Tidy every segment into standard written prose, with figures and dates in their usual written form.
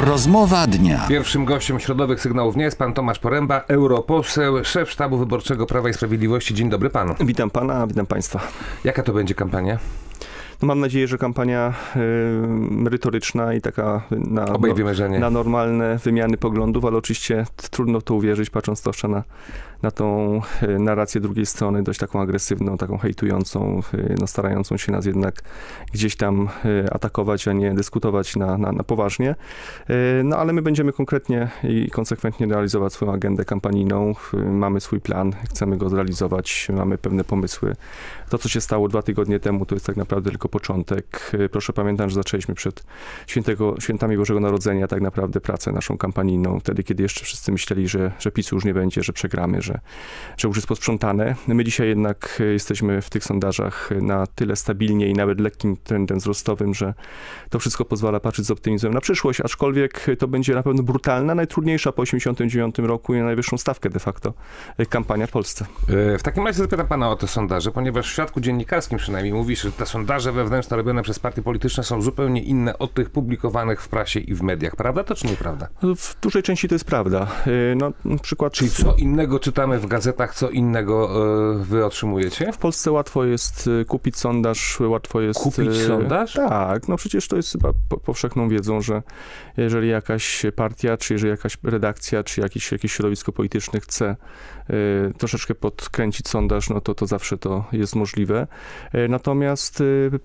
Rozmowa dnia. Pierwszym gościem środowych sygnałów dnia jest pan Tomasz Poręba, europoseł, szef sztabu wyborczego Prawa i Sprawiedliwości. Dzień dobry panu. Witam pana, witam państwa. Jaka to będzie kampania? No mam nadzieję, że kampania merytoryczna i taka na normalne wymiany poglądów, ale oczywiście trudno w to uwierzyć, patrząc troszkę na tą narrację drugiej strony, dość taką agresywną, taką hejtującą, no starającą się nas jednak gdzieś tam atakować, a nie dyskutować na poważnie. No ale my będziemy konkretnie i konsekwentnie realizować swoją agendę kampanijną. Mamy swój plan, chcemy go zrealizować, mamy pewne pomysły. To, co się stało 2 tygodnie temu, to jest tak naprawdę tylko początek. Proszę pamiętać, że zaczęliśmy przed świętami Bożego Narodzenia tak naprawdę pracę naszą kampanijną, wtedy, kiedy jeszcze wszyscy myśleli, że PiS-u już nie będzie, że przegramy, że już jest posprzątane. My dzisiaj jednak jesteśmy w tych sondażach na tyle stabilnie i nawet lekkim trendem wzrostowym, że to wszystko pozwala patrzeć z optymizmem na przyszłość, aczkolwiek to będzie na pewno brutalna, najtrudniejsza po 1989 roku i na najwyższą stawkę de facto kampania w Polsce. W takim razie zapytam pana o te sondaże, ponieważ w świadku dziennikarskim przynajmniej mówi, że te sondaże wewnętrzne robione przez partie polityczne są zupełnie inne od tych publikowanych w prasie i w mediach. Prawda to czy nieprawda? W dużej części to jest prawda. No, przykład... Czyli co innego czytamy w gazetach, co innego wy otrzymujecie? W Polsce łatwo jest kupić sondaż, łatwo jest... Kupić sondaż? Tak, no przecież to jest chyba powszechną wiedzą, że jeżeli jakaś partia, czy jeżeli jakaś redakcja, czy jakieś środowisko polityczne chce troszeczkę podkręcić sondaż, no to zawsze to jest możliwe. Natomiast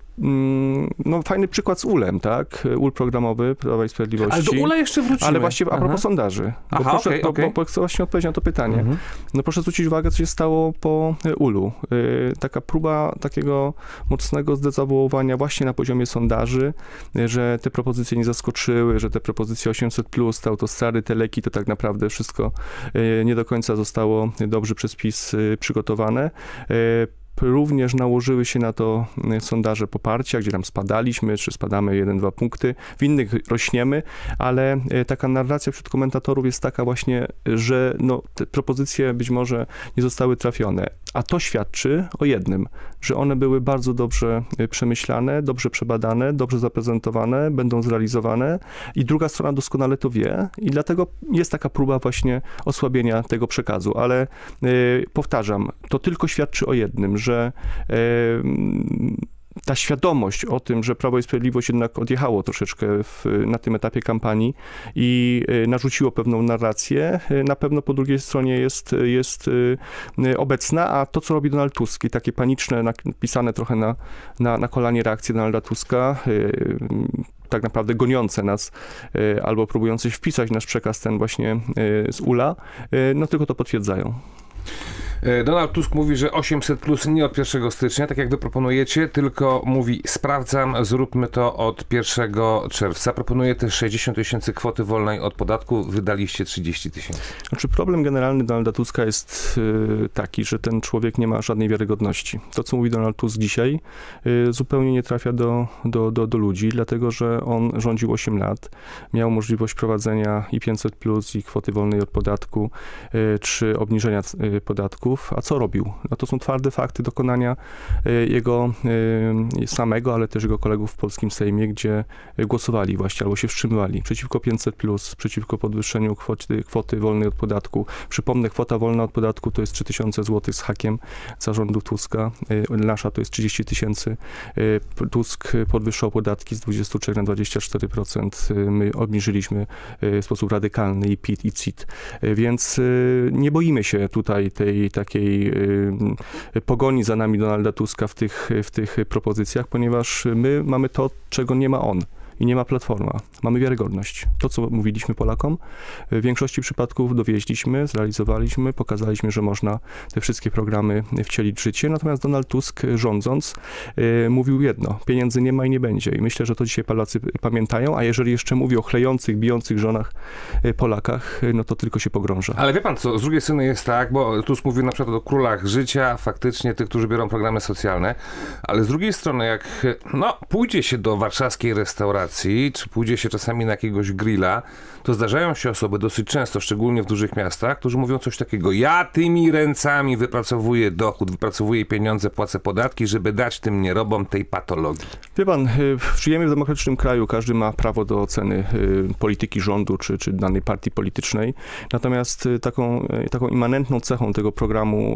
no fajny przykład z UL-em, tak? UL programowy Prawa i Sprawiedliwości. Ale do UL-a jeszcze wrócimy. Ale właściwie a propos sondaży. Bo chcę właśnie odpowiedzieć na to pytanie. No proszę zwrócić uwagę, co się stało po UL-u. Taka próba takiego mocnego zdezawuowania właśnie na poziomie sondaży, że te propozycje nie zaskoczyły, że te propozycje 800+, te autostrady, te leki, to tak naprawdę wszystko nie do końca zostało dobrze przez PiS przygotowane. Również nałożyły się na to sondaże poparcia, gdzie tam spadaliśmy, czy spadamy 1-2 punkty, w innych rośniemy, ale taka narracja wśród komentatorów jest taka właśnie, że no, te propozycje być może nie zostały trafione. A to świadczy o jednym, że one były bardzo dobrze przemyślane, dobrze przebadane, dobrze zaprezentowane, będą zrealizowane i druga strona doskonale to wie i dlatego jest taka próba właśnie osłabienia tego przekazu, ale powtarzam, to tylko świadczy o jednym, że ta świadomość o tym, że Prawo i Sprawiedliwość jednak odjechało troszeczkę na tym etapie kampanii i narzuciło pewną narrację, na pewno po drugiej stronie jest obecna, a to, co robi Donald Tusk, i takie paniczne, napisane trochę na kolanie reakcje Donalda Tuska, tak naprawdę goniące nas albo próbujące wpisać nasz przekaz ten właśnie z UL-a, no tylko to potwierdzają. Donald Tusk mówi, że 800+ nie od 1 stycznia, tak jak wy proponujecie, tylko mówi, sprawdzam, zróbmy to od 1 czerwca. Proponuje też 60 000 kwoty wolnej od podatku, wydaliście 30 000. Znaczy problem generalny Donalda Tuska jest taki, że ten człowiek nie ma żadnej wiarygodności. To, co mówi Donald Tusk dzisiaj, zupełnie nie trafia do ludzi, dlatego, że on rządził 8 lat, miał możliwość prowadzenia i 500+, i kwoty wolnej od podatku, czy obniżenia podatku. A co robił? No to są twarde fakty dokonania jego samego, ale też jego kolegów w polskim Sejmie, gdzie głosowali właśnie, albo się wstrzymywali przeciwko 500+, przeciwko podwyższeniu kwoty wolnej od podatku. Przypomnę, kwota wolna od podatku to jest 3000 zł z hakiem za rządów Tuska. Nasza to jest 30 000. Tusk podwyższał podatki z 23 na 24%. My obniżyliśmy w sposób radykalny i PIT, i CIT. Więc nie boimy się tutaj tej takiej pogoni za nami Donalda Tuska w tych propozycjach, ponieważ my mamy to, czego nie ma on. I nie ma Platforma. Mamy wiarygodność. To, co mówiliśmy Polakom, w większości przypadków dowieźliśmy, zrealizowaliśmy, pokazaliśmy, że można te wszystkie programy wcielić w życie. Natomiast Donald Tusk, rządząc, mówił jedno: pieniędzy nie ma i nie będzie. I myślę, że to dzisiaj Polacy pamiętają, a jeżeli jeszcze mówi o chlejących, bijących żonach Polakach, no to tylko się pogrąża. Ale wie pan co, z drugiej strony jest tak, bo Tusk mówił na przykład o królach życia, faktycznie tych, którzy biorą programy socjalne, ale z drugiej strony, jak pójdzie się do warszawskiej restauracji, kolacji, czy pójdzie się czasami na jakiegoś grilla, to zdarzają się osoby dosyć często, szczególnie w dużych miastach, którzy mówią coś takiego: ja tymi ręcami wypracowuję dochód, wypracowuję pieniądze, płacę podatki, żeby dać tym nierobom tej patologii. Wie pan, żyjemy w demokratycznym kraju, każdy ma prawo do oceny polityki rządu czy danej partii politycznej. Natomiast taką immanentną cechą tego programu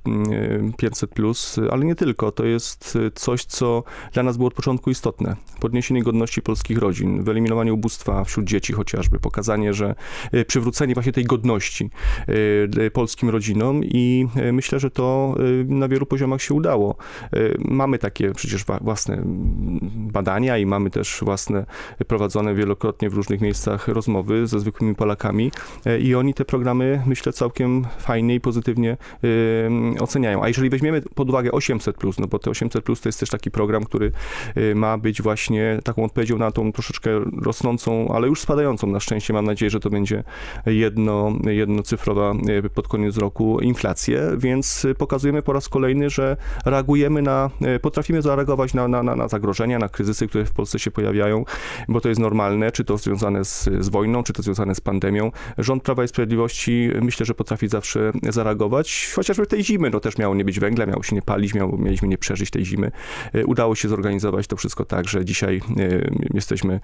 500+, ale nie tylko, to jest coś, co dla nas było od początku istotne. Podniesienie godności polskich rodzin, wyeliminowanie ubóstwa wśród dzieci chociażby, pokazanie, że przywrócenie właśnie tej godności polskim rodzinom i myślę, że to na wielu poziomach się udało. Mamy takie przecież własne badania i mamy też własne prowadzone wielokrotnie w różnych miejscach rozmowy ze zwykłymi Polakami i oni te programy, myślę, całkiem fajnie i pozytywnie oceniają. A jeżeli weźmiemy pod uwagę 800+, no bo te 800+ to jest też taki program, który ma być właśnie taką odpowiedzią na tą troszeczkę rosnącą, ale już spadającą na szczęście, mam nadzieję, że to będzie jednocyfrowa pod koniec roku inflację, więc pokazujemy po raz kolejny, że potrafimy zareagować na zagrożenia, na kryzysy, które w Polsce się pojawiają, bo to jest normalne, czy to związane z wojną, czy to związane z pandemią. Rząd Prawa i Sprawiedliwości myślę, że potrafi zawsze zareagować, chociażby tej zimy, no też miało nie być węgla, miało się nie palić, mieliśmy nie przeżyć tej zimy. Udało się zorganizować to wszystko tak, że dzisiaj jesteśmy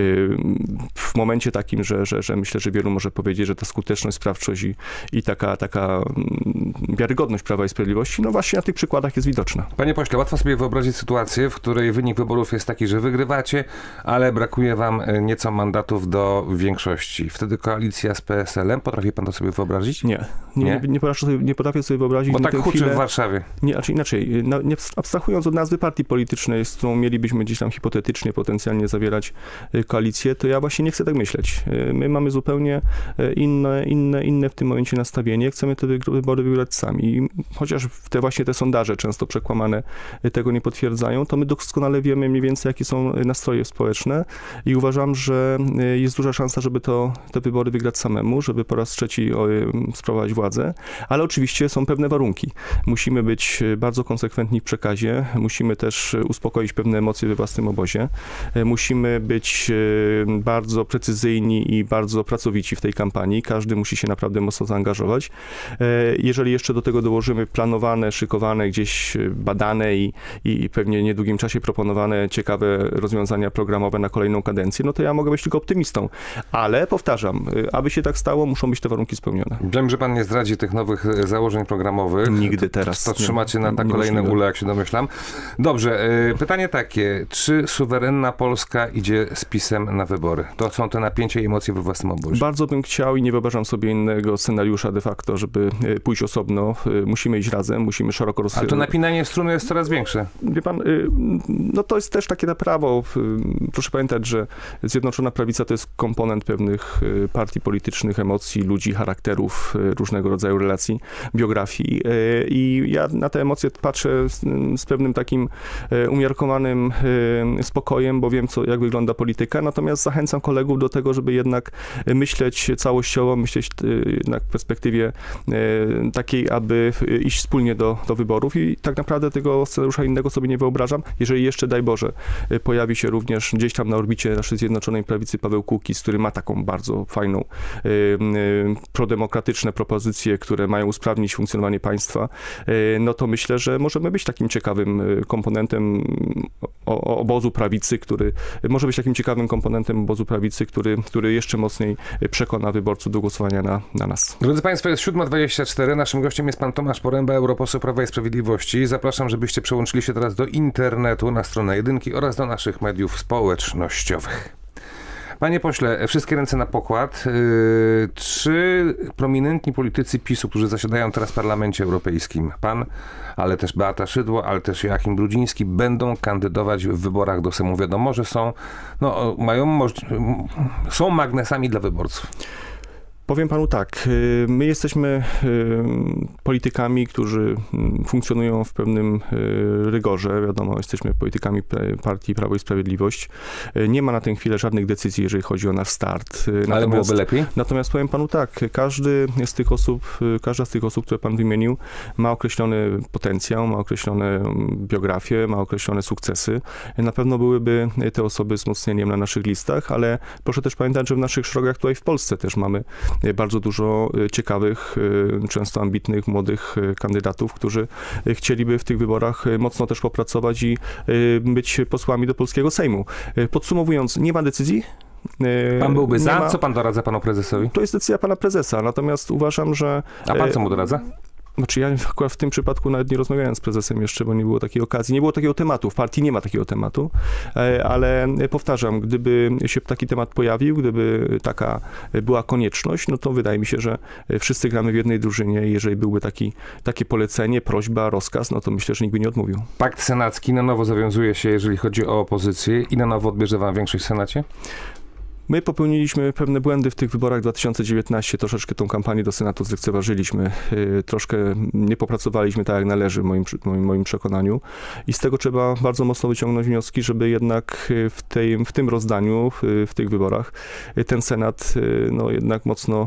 w momencie takim, że myślę, że wielu może powiedzieć, że ta skuteczność, sprawczość i taka wiarygodność Prawa i Sprawiedliwości, no właśnie na tych przykładach jest widoczna. Panie pośle, łatwo sobie wyobrazić sytuację, w której wynik wyborów jest taki, że wygrywacie, ale brakuje wam nieco mandatów do większości. Wtedy koalicja z PSL-em, potrafi pan to sobie wyobrazić? Nie potrafię sobie wyobrazić. Bo tak huczy w Warszawie. Nie, inaczej, nie abstrahując od nazwy partii politycznej, z którą mielibyśmy gdzieś tam hipotetycznie, potencjalnie zawierać koalicję, to ja właśnie nie chcę tak myśleć. My mamy zupełnie inne w tym momencie nastawienie. Chcemy te wybory wygrać sami. I chociaż te sondaże często przekłamane tego nie potwierdzają, to my doskonale wiemy mniej więcej, jakie są nastroje społeczne i uważam, że jest duża szansa, żeby te wybory wygrać samemu, żeby po raz trzeci sprawować władzę, ale oczywiście są pewne warunki. Musimy być bardzo konsekwentni w przekazie, musimy też uspokoić pewne emocje we własnym obozie, musimy być bardzo precyzyjni i bardzo pracowici w tej kampanii, każdy musi się naprawdę mocno zaangażować. Jeżeli jeszcze do tego dołożymy planowane, szykowane, gdzieś badane i pewnie w niedługim czasie proponowane ciekawe rozwiązania programowe na kolejną kadencję, no to ja mogę być tylko optymistą. Ale powtarzam, aby się tak stało, muszą być te warunki spełnione. Wiem, że pan nie zdradzi tych nowych założeń programowych. Nigdy teraz. To trzymacie na kolejne ule, jak się domyślam. Dobrze, pytanie takie. Czy suwerenna Polska idzie z PiS-em na wybory? To są te napięcia i emocje we własnym obozie. Bardzo bym chciał i nie wyobrażam sobie innego scenariusza de facto, żeby pójść osobno. Musimy iść razem, musimy szeroko rozszerzyć. Ale to napinanie struny jest coraz większe. Wie pan, no to jest też takie na prawo. Proszę pamiętać, że Zjednoczona Prawica to jest komponent pewnych partii politycznych, emocji, ludzi, charakterów, różnego rodzaju relacji, biografii. I ja na te emocje patrzę z pewnym takim umiarkowanym spokojem, bo wiem, jak wygląda polityka. Natomiast zachęcam kolegów do tego, żeby jednak myśleć całościowo, myśleć jednak w perspektywie takiej, aby iść wspólnie do wyborów i tak naprawdę tego scenariusza innego sobie nie wyobrażam. Jeżeli jeszcze, daj Boże, pojawi się również gdzieś tam na orbicie naszej Zjednoczonej Prawicy Paweł Kukiz, który ma taką bardzo fajną prodemokratyczne propozycje, które mają usprawnić funkcjonowanie państwa, no to myślę, że możemy być takim ciekawym komponentem obozu prawicy, który jeszcze mocniej przekona wyborców do głosowania na nas. Drodzy Państwo, jest 7:24. Naszym gościem jest pan Tomasz Poręba, europoseł Prawa i Sprawiedliwości. Zapraszam, żebyście przełączyli się teraz do internetu, na stronę Jedynki oraz do naszych mediów społecznościowych. Panie pośle, wszystkie ręce na pokład. Czy prominentni politycy PiS-u, którzy zasiadają teraz w Parlamencie Europejskim, pan, ale też Beata Szydło, ale też Joachim Brudziński, będą kandydować w wyborach do Sejmu? Wiadomo, że są magnesami dla wyborców. Powiem panu tak, my jesteśmy politykami, którzy funkcjonują w pewnym rygorze, wiadomo, jesteśmy politykami partii Prawo i Sprawiedliwość. Nie ma na tę chwilę żadnych decyzji, jeżeli chodzi o nasz start. Ale byłoby lepiej? Natomiast powiem panu tak, każda z tych osób, które pan wymienił, ma określony potencjał, ma określone biografię, ma określone sukcesy. Na pewno byłyby te osoby wzmocnieniem na naszych listach, ale proszę też pamiętać, że w naszych szeregach tutaj w Polsce też mamy bardzo dużo ciekawych, często ambitnych, młodych kandydatów, którzy chcieliby w tych wyborach mocno też popracować i być posłami do polskiego Sejmu. Podsumowując, nie ma decyzji. Pan byłby za? Co pan doradza panu prezesowi? To jest decyzja pana prezesa, natomiast uważam, że... A pan co mu doradza? Znaczy ja akurat w tym przypadku nawet nie rozmawiałem z prezesem jeszcze, bo nie było takiej okazji, nie było takiego tematu, w partii nie ma takiego tematu, ale powtarzam, gdyby się taki temat pojawił, gdyby taka była konieczność, no to wydaje mi się, że wszyscy gramy w jednej drużynie i jeżeli byłby takie polecenie, prośba, rozkaz, no to myślę, że nikt by nie odmówił. Pakt senacki na nowo zawiązuje się, jeżeli chodzi o opozycję i na nowo odbierze wam większość w Senacie? My popełniliśmy pewne błędy w tych wyborach 2019, troszeczkę tą kampanię do Senatu zlekceważyliśmy, troszkę nie popracowaliśmy tak jak należy w moim przekonaniu i z tego trzeba bardzo mocno wyciągnąć wnioski, żeby jednak w tym rozdaniu, w tych wyborach ten Senat no jednak mocno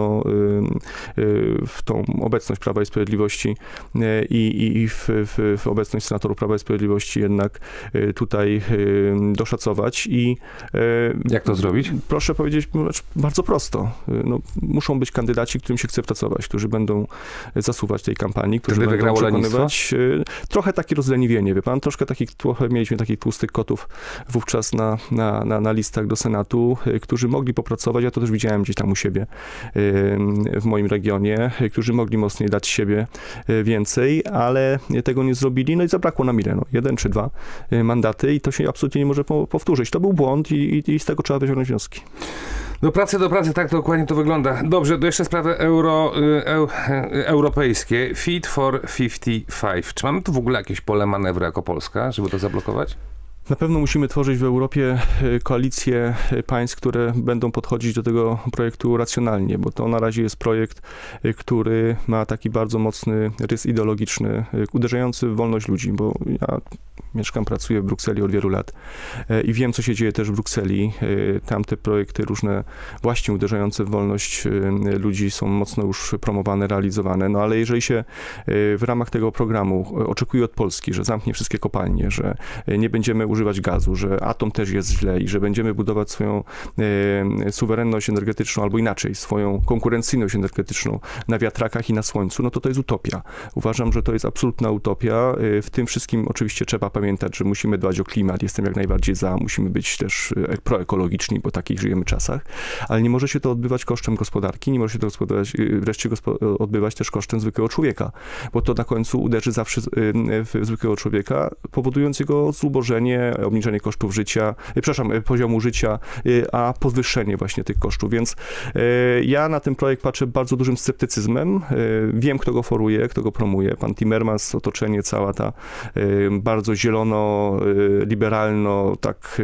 w tą obecność Prawa i Sprawiedliwości i w obecność senatorów Prawa i Sprawiedliwości jednak tutaj doszacować i... Jak to zrobić? Proszę powiedzieć, bardzo prosto. No, muszą być kandydaci, którym się chce pracować, którzy będą zasuwać tej kampanii, którzy będą przekonywać. Trochę takie rozleniwienie, wie pan, trochę mieliśmy takich tłustych kotów wówczas na listach do Senatu, którzy mogli popracować, ja to też widziałem gdzieś tam u siebie w moim regionie, którzy mogli mocniej dać siebie więcej, ale tego nie zrobili, no i zabrakło nam ile? No, 1 czy 2 mandaty i to się absolutnie nie może powtórzyć. To był błąd i z tego trzeba wyciągnąć wnioski. Do pracy, tak dokładnie to wygląda. Dobrze, to jeszcze sprawy europejskie. Fit for 55. Czy mamy tu w ogóle jakieś pole manewru jako Polska, żeby to zablokować? Na pewno musimy tworzyć w Europie koalicję państw, które będą podchodzić do tego projektu racjonalnie, bo to na razie jest projekt, który ma taki bardzo mocny rys ideologiczny, uderzający w wolność ludzi, bo ja mieszkam, pracuję w Brukseli od wielu lat i wiem, co się dzieje też w Brukseli. Tam te projekty różne właśnie uderzające w wolność ludzi są mocno już promowane, realizowane. No ale jeżeli się w ramach tego programu oczekuje od Polski, że zamknie wszystkie kopalnie, że nie będziemy używać gazu, że atom też jest źle i że będziemy budować swoją suwerenność energetyczną, albo inaczej, swoją konkurencyjność energetyczną na wiatrakach i na słońcu, no to jest utopia. Uważam, że to jest absolutna utopia. W tym wszystkim oczywiście trzeba pamiętać, że musimy dbać o klimat. Jestem jak najbardziej za. Musimy być też proekologiczni, bo w takich żyjemy czasach. Ale nie może się to odbywać kosztem gospodarki, nie może się to wreszcie odbywać też kosztem zwykłego człowieka, bo to na końcu uderzy zawsze w zwykłego człowieka, powodując jego zubożenie, obniżenie kosztów życia, poziomu życia, a podwyższenie właśnie tych kosztów. Więc ja na ten projekt patrzę bardzo dużym sceptycyzmem. Wiem, kto go foruje, kto go promuje. Pan Timmermans, otoczenie, cała ta bardzo zielono, liberalno, tak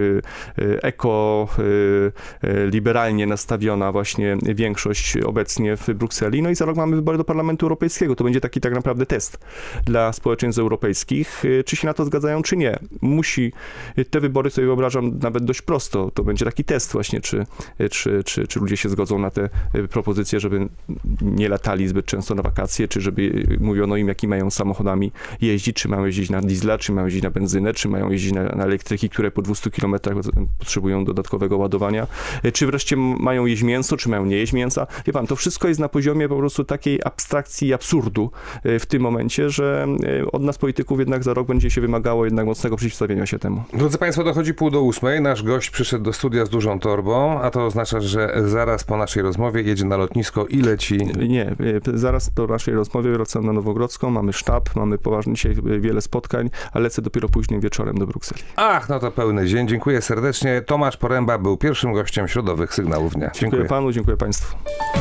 eko-liberalnie nastawiona właśnie większość obecnie w Brukseli. No i za rok mamy wybory do Parlamentu Europejskiego. To będzie taki tak naprawdę test dla społeczeństw europejskich, czy się na to zgadzają, czy nie. Te wybory sobie wyobrażam nawet dość prosto. To będzie taki test właśnie, czy ludzie się zgodzą na te propozycje, żeby nie latali zbyt często na wakacje, czy żeby mówiono im, jakimi mają samochodami jeździć, czy mają jeździć na diesla, czy mają jeździć na benzynę, czy mają jeździć na elektryki, które po 200 kilometrach potrzebują dodatkowego ładowania, czy wreszcie mają jeść mięso, czy mają nie jeść mięsa. Wie pan, to wszystko jest na poziomie po prostu takiej abstrakcji i absurdu w tym momencie, że od nas polityków jednak za rok będzie się wymagało jednak mocnego przeciwstawienia się temu. Drodzy Państwo, dochodzi 7:30. Nasz gość przyszedł do studia z dużą torbą, a to oznacza, że zaraz po naszej rozmowie jedzie na lotnisko i leci. Nie, zaraz po naszej rozmowie wracam na Nowogrodzką, mamy sztab, mamy poważnie dzisiaj wiele spotkań, a lecę dopiero późnym wieczorem do Brukseli. Ach, no to pełny dzień. Dziękuję serdecznie. Tomasz Poręba był pierwszym gościem Środowych Sygnałów Dnia. Dziękuję panu, dziękuję państwu.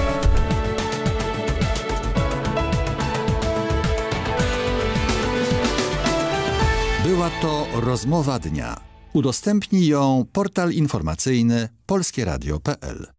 Była to rozmowa dnia. Udostępnij ją portal informacyjny polskieradio.pl.